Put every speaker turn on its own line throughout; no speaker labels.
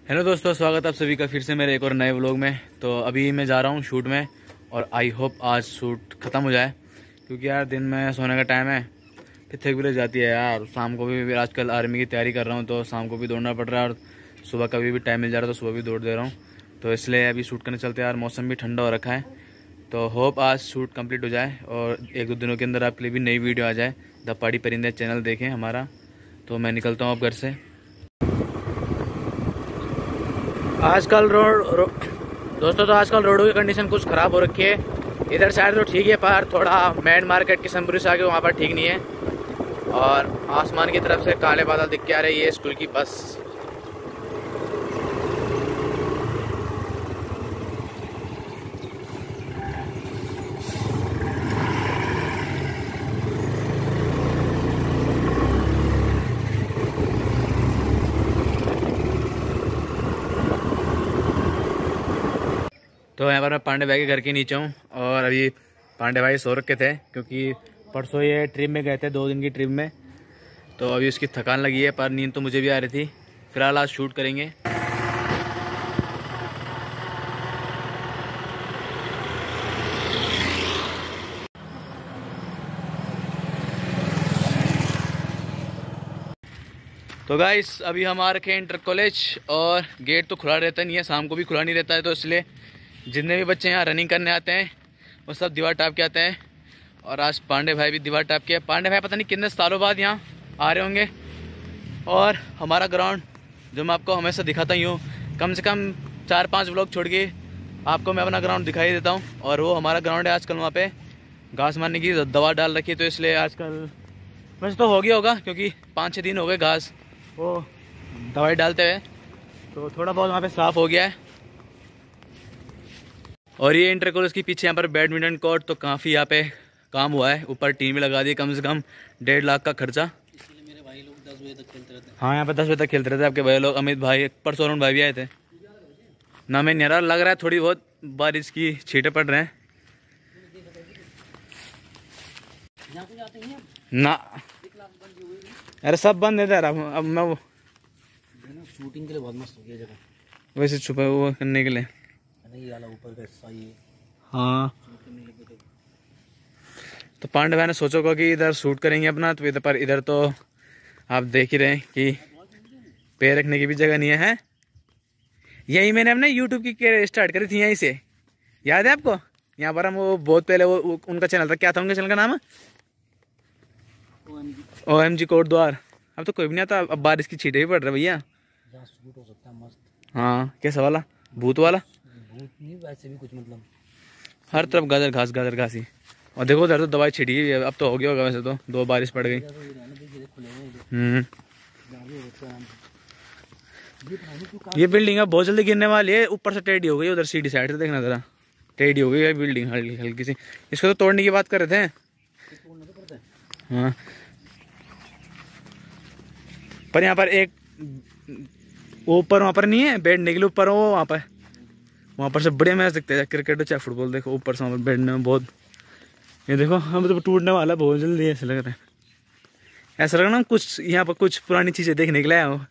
Hello दोस्तों, स्वागत है आप सभी का फिर से मेरे एक और नए व्लॉग में। तो अभी मैं जा रहा हूँ शूट में और आई होप आज शूट ख़त्म हो जाए, क्योंकि यार दिन में सोने का टाइम है, फिर थक भी लग जाती है यार। शाम को भी आजकल आर्मी की तैयारी कर रहा हूँ तो शाम को भी दौड़ना पड़ रहा है और सुबह कभी भी टाइम मिल जा रहा है तो सुबह भी दौड़ दे रहा हूँ। तो इसलिए अभी शूट करने चलते हैं यार। मौसम भी ठंडा हो रखा है तो होप आज शूट कंप्लीट हो जाए और एक दो दिनों के अंदर आपके लिए भी नई वीडियो आ जाए। द पहाड़ी परिंदे चैनल देखें हमारा। तो मैं निकलता हूँ अब घर से। आजकल दोस्तों तो आजकल रोडों की कंडीशन कुछ ख़राब हो रखी है। इधर साइड तो ठीक है पर थोड़ा मेन मार्केट किशनपुरी से आगे वहाँ पर ठीक नहीं है। और आसमान की तरफ से काले बादल दिख के आ रही है स्कूल की बस। तो यहाँ पर मैं पांडे भाई के घर के नीचे हूँ और अभी पांडे भाई सो रखे थे क्योंकि परसों ये ट्रिप में गए थे 2 दिन की ट्रिप में। तो अभी उसकी थकान लगी है पर नींद तो मुझे भी आ रही थी। फिलहाल आज शूट करेंगे। तो गाइस अभी हम आ रखे हैं इंटर कॉलेज और गेट तो खुला रहता नहीं है, शाम को भी खुला नहीं रहता है। तो इसलिए जितने भी बच्चे यहाँ रनिंग करने आते हैं वो सब दीवार टाप के आते हैं। और आज पांडे भाई भी दीवार टाप के। पांडे भाई पता नहीं कितने सालों बाद यहाँ आ रहे होंगे। और हमारा ग्राउंड जो मैं आपको हमेशा दिखाता ही हूँ, कम से कम 4-5 ब्लॉक छोड़ के आपको मैं अपना ग्राउंड दिखाई देता हूँ। और वो हमारा ग्राउंड है। आजकल वहाँ पे घास मारने की दवा डाल रखी है तो इसलिए आजकल वैसे तो हो गया होगा क्योंकि 5-6 दिन हो गए घास वो दवाई डालते हुए, तो थोड़ा बहुत वहाँ पे साफ़ हो गया है। और ये इंटर कॉलेज के पीछे यहाँ पर बैडमिंटन कोर्ट तो काफ़ी यहाँ पे काम हुआ है। ऊपर टीम भी लगा दी, कम से कम 1.5 लाख का खर्चा।
इसलिए मेरे भाई लोग 10 बजे तक खेलते रहते हैं।
हाँ यहाँ पर 10 बजे तक खेलते रहते हैं आपके भाई लोग। अमित भाई, परसों अरुण भाई भी आए थे ना। मैं नहीं लग रहा है थोड़ी बहुत बारिश की छींटे पड़ रहे हैं ना। अरे सब बंद है यार। अब मैं वो
शूटिंग के लिए बहुत मस्त हो गया जगह,
वैसे छुपा वो करने के लिए।
नहीं वाला ऊपर का हिस्सा ये।
हाँ तो पांडे भाई ने सोचा होगा कि इधर शूट करेंगे अपना, तो इधर पर इधर तो आप देख ही रहे हैं कि पैर रखने की भी जगह नहीं है। यही मैंने अपने यूट्यूब की कैरियर स्टार्ट करी थी, यहीं से याद है आपको। यहाँ पर हम वो बहुत पहले वो उनका चैनल था, क्या था उनके चैनल का नाम? OMG कोटद्वार। अब तो कोई भी नहीं आता, अब बारिश की छींटे भी पड़ रहे भैया।
शूट हो सकता है मस्त।
हाँ कैसा वाला? भूत वाला?
भूत नहीं, वैसे भी कुछ मतलब
हर तरफ गाजर घास ही। और देखो उधर तो दवाई छिड़ी हुई है। अब तो हो गया होगा वैसे तो, 2 बारिश पड़ गई। ये बिल्डिंग अब बहुत जल्दी गिरने वाली है। ऊपर से टेढ़ी हो गई, उधर सीढ़ी साइड से देखना जरा टेढ़ी हो गई है बिल्डिंग हल्की हल्की सी। इसको तो तोड़ने की बात कर रहे थे। हाँ पर यहाँ पर एक ऊपर वहाँ पर नहीं है बैठने के लिए, ऊपर वो वहाँ पर से बढ़िया मैच दिखते हैं क्रिकेट चाहे फुटबॉल। देखो ऊपर से वहाँ पर बैठने में बहुत, ये देखो हम तो टूटने वाला है बहुत जल्दी। ऐसा लग रहा है, ऐसा लग रहा है कुछ यहाँ पर कुछ पुरानी चीज़ें देखने के लिए आया हो।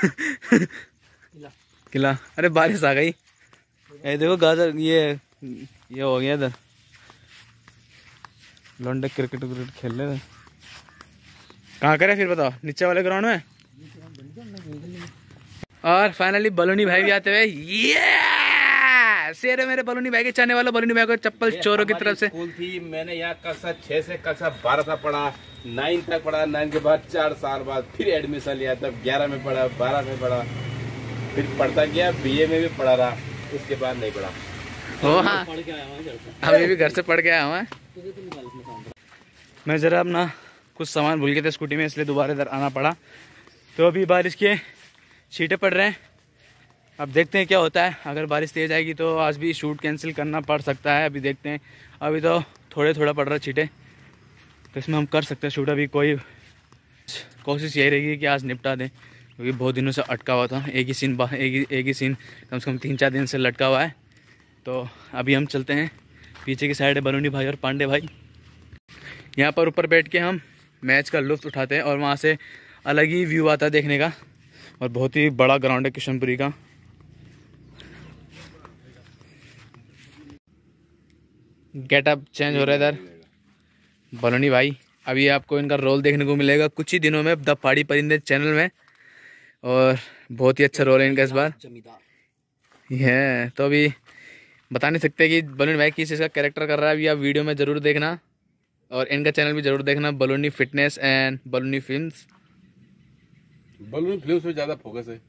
किला। अरे बारिश आ गई। ये देखो गाजर ये हो गया इधर। लौंडे क्रिकेट खेल रहे थे। कहाँ करें फिर बताओ? नीचे वाले ग्राउंड में। और फाइनली बलूनी भाई भी आते हुए। ये शेर है मेरे बलूनी भाई के चाहने वाला। बलूनी भाई को चप्पल चोरों की तरफ से
स्कूल थी। मैंने यहाँ कक्षा 6 से कक्षा 12 तक पढ़ा, 9 तक पढ़ा। 9 के बाद 4 साल बाद फिर एडमिशन लिया, तब 11 में पढ़ा, 12 में पढ़ा, फिर पढ़ता गया। BA में भी पढ़ा रहा, उसके बाद नहीं पढ़ा।
हो हाँ अभी भी घर से पढ़ के आया हूँ। मैं ज़रा अपना कुछ सामान भूल गए थे स्कूटी में, इसलिए दोबारा इधर आना पड़ा। तो अभी बारिश के छींटे पड़ रहे हैं। अब देखते हैं क्या होता है। अगर बारिश तेज़ आएगी तो आज भी शूट कैंसिल करना पड़ सकता है। अभी देखते हैं। अभी तो थोड़ा पड़ रहा है छींटे, तो इसमें हम कर सकते हैं शूट। अभी कोशिश यही रहेगी कि आज निपटा दें, क्योंकि बहुत दिनों से अटका हुआ था। एक ही सीन कम से कम 3-4 दिन से लटका हुआ है। तो अभी हम चलते हैं। पीछे की साइड है बलूनी भाई और पांडे भाई। यहाँ पर ऊपर बैठ के हम मैच का लुत्फ़ उठाते हैं और वहाँ से अलग ही व्यू आता है देखने का। और बहुत ही बड़ा ग्राउंड है किशनपुरी का। गेटअप चेंज हो रहा है इधर। बलोनी भाई, अभी आपको इनका रोल देखने को मिलेगा कुछ ही दिनों में द पहाड़ी परिंदे चैनल में, और बहुत ही अच्छा रोल है इनका इस बार। ये तो अभी बता नहीं सकते कि बलोनी भाई किस चीज़ का कैरेक्टर कर रहा है, अभी आप वीडियो में ज़रूर देखना, और इनका चैनल भी ज़रूर देखना, Baloni fitness and Baloni films.
Baloni films पे ज़्यादा फोकस है।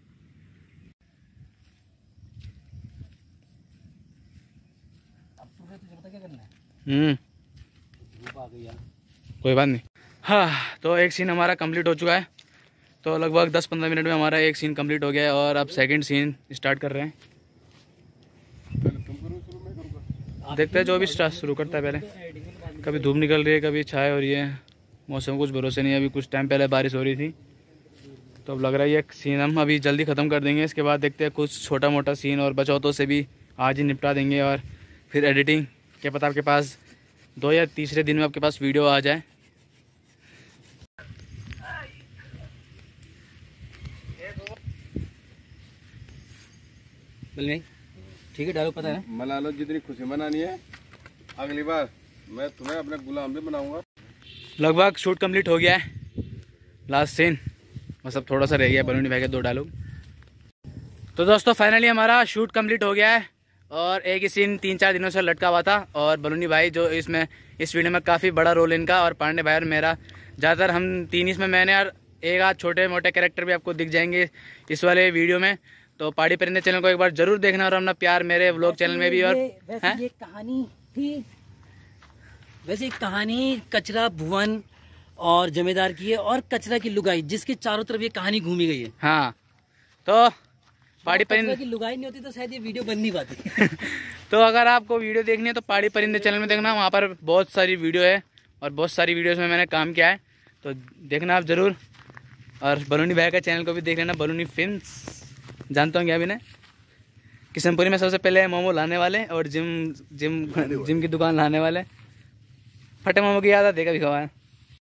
कोई बात नहीं। हाँ, तो एक सीन हमारा कंप्लीट हो चुका है, तो लगभग 10-15 मिनट में हमारा एक सीन कंप्लीट हो गया है, और अब सेकंड सीन स्टार्ट कर रहे हैं। देखते हैं जो भी स्टार्ट शुरू करता है। पहले कभी धूप निकल रही है, कभी छाया हो रही है, मौसम कुछ भरोसे नहीं है। अभी कुछ टाइम पहले बारिश हो रही थी, तो अब लग रहा है ये सीन हम अभी जल्दी ख़त्म कर देंगे। इसके बाद देखते हैं कुछ छोटा मोटा सीन और बचौतों से भी आज ही निपटा देंगे, और फिर एडिटिंग क्या पता आपके पास 2 या तीसरे दिन में आपके पास वीडियो आ जाए।
ठीक है, डालो, पता है ना।
मना लो, जितनी खुशी मनानी है, अगली बार मैं तुम्हें अपने गुलाम भी बनाऊंगा।
लगभग शूट कंप्लीट हो गया है, लास्ट सीन बस अब थोड़ा सा रह गया, बलूनी भाई के 2 डायलॉग। तो दोस्तों फाइनली हमारा शूट कंप्लीट हो गया है, और एक ही सीन 3-4 दिनों से लटका हुआ था, और बलूनी भाई जो इसमें इस वीडियो में काफ़ी बड़ा रोल इनका, और पांडे भाई और मेरा ज़्यादातर हम 3 इसमें मैंने, और एक आध छोटे मोटे कैरेक्टर भी आपको दिख जाएंगे इस वाले वीडियो में। तो पहाड़ी परिंदे चैनल को एक बार जरूर देखना, और अपना प्यार मेरे व्लॉग चैनल में भी। और
ये कहानी थी, वैसे एक कहानी कचरा भुवन और जमींदार की है, और कचरा की लुगाई, जिसके चारों तरफ ये कहानी घूमी गई है।
हाँ, तो पहाड़ी परिंदे
की लुगाई नहीं होती तो शायद ये वीडियो बन नहीं पाती।
तो अगर आपको वीडियो देखनी है तो पहाड़ी परिंदे चैनल में देखना, वहाँ पर बहुत सारी वीडियो है, और बहुत सारी वीडियोस में मैंने काम किया है, तो देखना आप ज़रूर। और बलूनी भाई का चैनल को भी देख लेना, बलूनी फिल्म्स। जानते होंगे अभी ने किशनपुरी में सबसे पहले मोमो लाने वाले, और जिम की दुकान लाने वाले। फटे मोमो की याद आती है कभी खवाया।